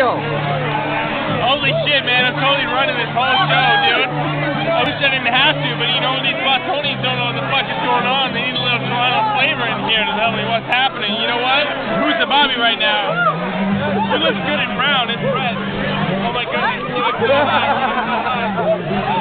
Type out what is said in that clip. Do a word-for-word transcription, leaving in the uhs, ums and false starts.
deal? Holy shit, man, I'm totally running this whole show, dude. I wish I didn't have to, but you know, these Bostonians don't know what the fuck is going on. They need a little Toronto flavor in here to tell me what's happening. You know what? Who's the Bobby right now? Who looks good in brown? It's red. Oh my goodness.